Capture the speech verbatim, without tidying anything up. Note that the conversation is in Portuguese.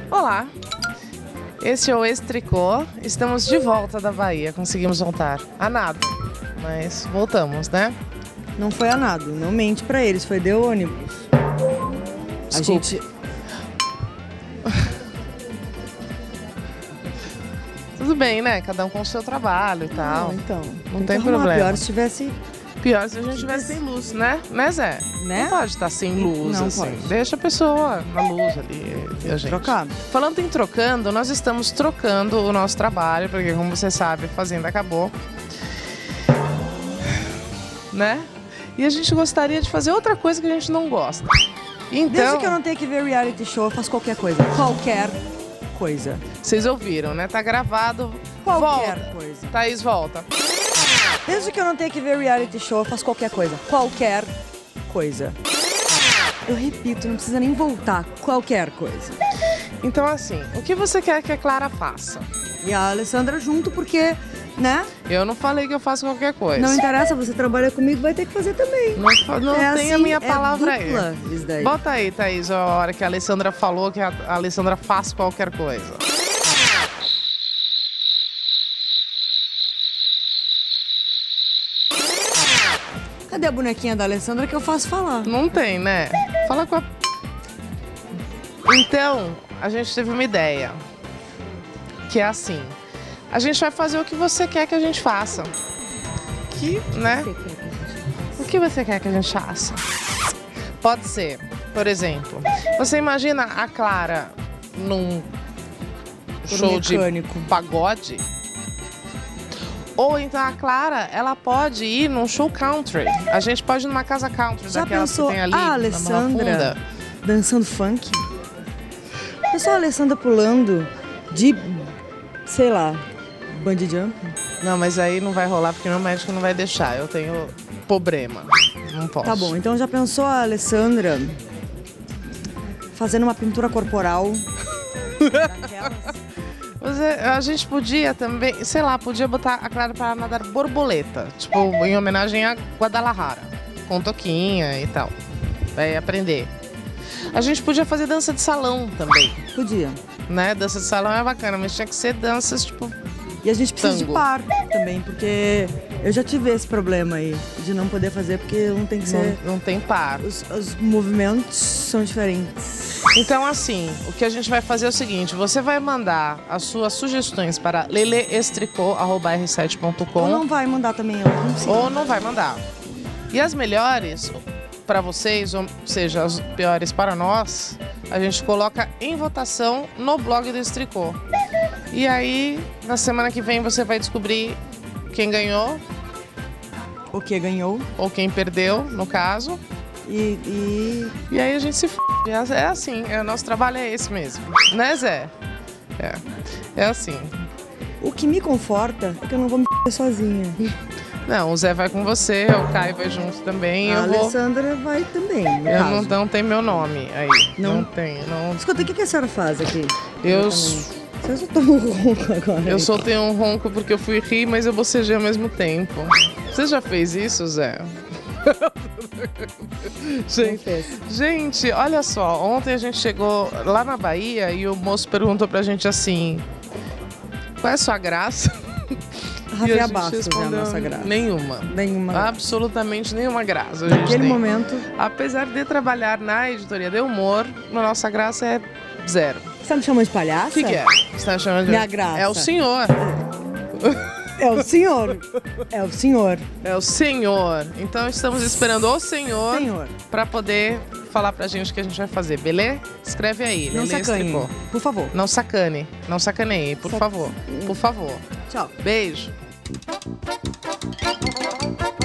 Olá, este é o Ex-Tricô. Estamos de volta da Bahia, conseguimos voltar a nado, mas voltamos, né? Não foi a nado, não mente pra eles, foi de ônibus. A gente... Tudo bem, né? Cada um com o seu trabalho e tal. Não, então, não tem tem problema. Pior se tivesse... Pior se a gente tivesse sem luz, né? Né, Zé? Né? Não pode estar sem luz, Não assim. pode. Deixa a pessoa na luz ali e a gente. Trocar. Falando em trocando, nós estamos trocando o nosso trabalho, porque como você sabe, a Fazenda acabou. Né? E a gente gostaria de fazer outra coisa que a gente não gosta. Então, Desde que eu não tenha que ver reality show, eu faço qualquer coisa. Qualquer coisa. vocês ouviram, né? Tá gravado. Qualquer Volta. coisa. Thaís, volta. Desde que eu não tenha que ver reality show, eu faço qualquer coisa. Qualquer coisa. Eu repito, não precisa nem voltar. Qualquer coisa. Então, assim, o que você quer que a Clara faça? E a Alessandra junto, porque, né? Eu não falei que eu faço qualquer coisa. Não interessa, você trabalha comigo, vai ter que fazer também. Não, fa- não É tem a assim, minha é palavra dupla aí. isso daí. Bota aí, Thaís, a hora que a Alessandra falou que a a Alessandra faz qualquer coisa. Cadê a bonequinha da Alessandra que eu faço falar? Não tem, né? Fala com a... Então, a gente teve uma ideia. Que é assim. A gente vai fazer o que você quer que a gente faça. Que, né? O que você quer que a gente faça? Pode ser, por exemplo, você imagina a Clara num show de mecânico. pagode? Ou então a Clara, ela pode ir num show country. A gente pode ir numa casa country, Já daquelas pensou que tem ali a na Barra Alessandra Funda. dançando funk? Pensou a Alessandra pulando de, sei lá, bungee jump? Não, mas aí não vai rolar porque meu médico não vai deixar. Eu tenho problema. Não posso. Tá bom, então já pensou a Alessandra fazendo uma pintura corporal? Daquelas? Você- a gente podia também, sei lá, podia botar a Clara para nadar borboleta. Tipo, em homenagem a Guadalajara. Com toquinha e tal. Vai aprender. A gente podia fazer dança de salão também, Podia. né? Dança de salão é bacana, mas tinha que ser danças, tipo... E a gente precisa Tango. de par também, porque eu já tive esse problema aí, de não poder fazer, porque um tem que ser... Não, não tem par. Os, os movimentos são diferentes. Então, assim, o que a gente vai fazer é o seguinte: você vai mandar as suas sugestões para leleestricô arroba r sete ponto com Ou não vai mandar também, eu não consigo. ou não vai mandar. E as melhores para vocês, ou seja, as piores para nós, a gente coloca em votação no blog do Estricô. E aí, na semana que vem, você vai descobrir quem ganhou O que ganhou. ou quem perdeu, no caso. E, e E aí a gente se f... É assim, é, o nosso trabalho é esse mesmo. Né, Zé? É, é assim. o que me conforta é que eu não vou me f*** sozinha. Não, o Zé vai com você, o Caio vai junto também. A eu vou... Alessandra vai também, no Eu caso. não, não tem meu nome aí. Não, Não? tem. Não... Escuta, o que que a senhora faz aqui? Eu, Exatamente. Você só toma um ronco agora. eu soltei um ronco porque eu fui rir, mas eu bocejei ao mesmo tempo. Você já fez isso, Zé? Não Gente, fez. gente, olha só. Ontem a gente chegou lá na Bahia e o moço perguntou pra gente assim: qual é a sua graça? E a Rafael gente Bastos é a respondeu, nossa graça. Nenhuma. Nenhuma graça. Absolutamente nenhuma graça. a gente Naquele tem. momento, Apesar de trabalhar na editoria de humor, a nossa graça é zero. você tá me chamando de palhaça? O que, que é? Você tá chamando de... Minha graça. É o senhor. É o senhor. É o senhor. É o senhor. Então estamos esperando o senhor, Senhor. pra poder falar pra gente o que a gente vai fazer, beleza? Escreve aí, Não Lelê sacane, Estricô. por favor. Não sacane. Não sacaneie, por Sac- favor. Por favor. Tchau. Beijo.